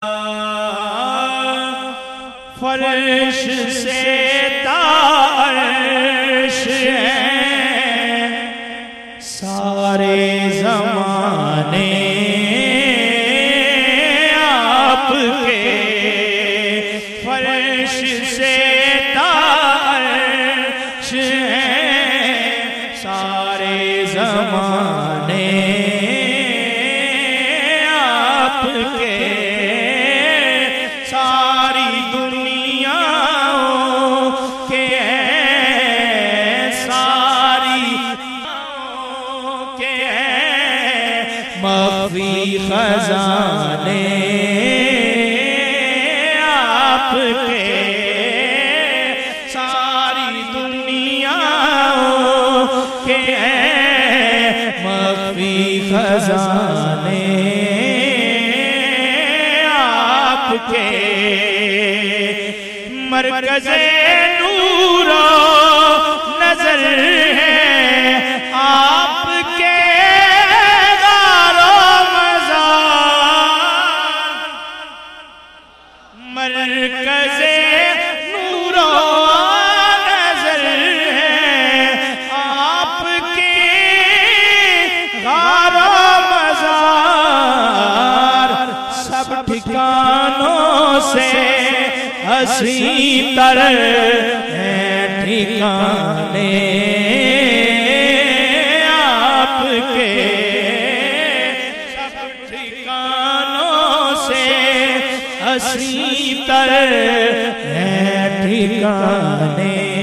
फर्श से तार्श है सारे ज़माने आपके। फर्श से तार्श है सारे ज़माने आपके। सारी दुनियाओं के सारी के मख़फ़ी खजाने आपके। सारी दुनियाओं के मख़फ़ी खजाने आपके। मरकज़े नूरो नज़र है आपके गारो मज़ार। मरकज़े नूरो नज़र है आपके गारो मज़ार। सब ठिकानों से हसी तर हैं ठिकाने आपके। सब ठिकानों से हसी तर हैं ठिकाने